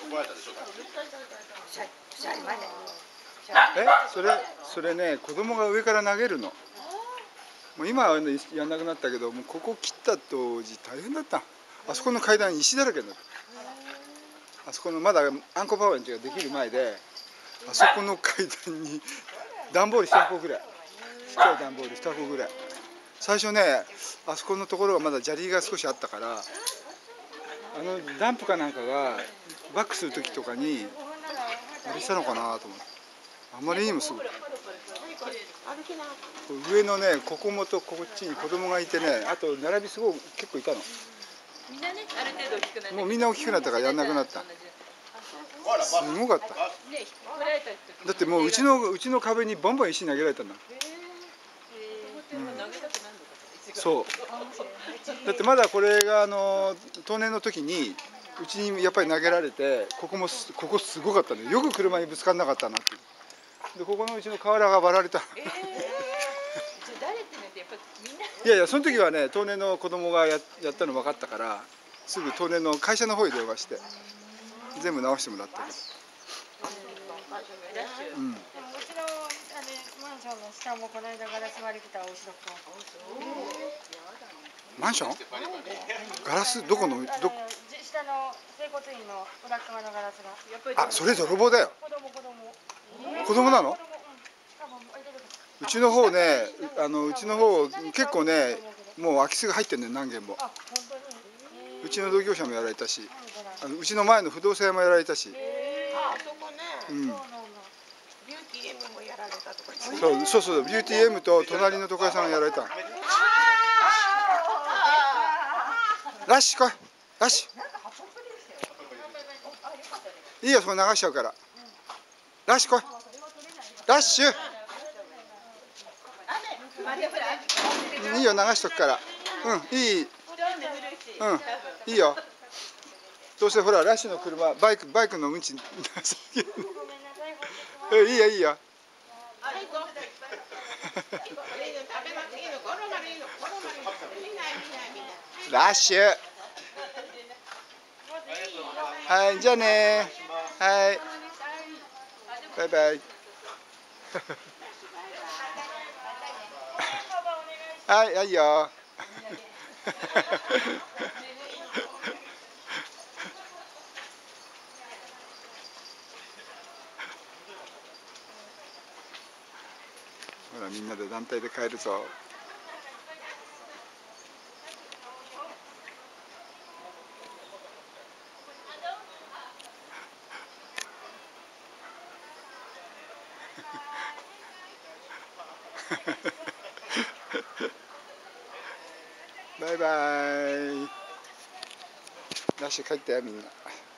それね、子供が上から投げるの。もう今は、ね、やんなくなったけど、もうここ切った当時大変だった。あそこの階段石だらけになった。あそこのまだアンコパワーンチができる前で、あそこの階段に段ボール1箱ぐらい、ちっちゃい段ボール2箱ぐらい。最初ね、あそこのところがまだ砂利が少しあったから、ダンプかなんかがバックする時とかにあれしたのかなと思って。あまりにもすごい。上のね、ここもとこっちに子供がいてね、あと並びすごい結構いたの。 みんなね、ある程度大きくなった。 もうみんな大きくなったからやんなくなった。すごかった。だってもううちの壁にボンボン石投げられたんだ。そう。だってまだこれが当年の時にうちにやっぱり投げられて、ここすごかったね。よく車にぶつからなかったなって。でここのうちの瓦が割られた。いやいや、その時はね、当年の子供がやったの分かったから、すぐ当年の会社の方に電話して全部直してもらったけど。うん。うちのマンションの下もこの間ガラス割り来たおしろくん。マンション？ガラスどこの？下の整骨院の裏側のガラスが。あ、それ泥棒だよ。子供なの？うちの方ね、うちの方結構ね、もう空き巣が入ってるね、何軒も。うちの同業者もやられたし、うちの前の不動産屋もやられたし。 あそこね。 うん。 ビューティー M もやられたとか。 そう、ビューティー M と隣の床屋さんがやられた。ラッシュ来い、ラッシュ。いいよ、それ流しちゃうから。ラッシュ来い、ラッシュ。いいよ、流しとくから。うん、いい。いいよ。どうせほら、ラッシュの車、バイクのうんち。いいよ、いいよ。ラッシュ。はい、じゃあね。はい。バイバイ。はい、はいよ。ほら、みんなで団体で帰るぞ。バイバイ。ラッシュ帰ってみんな。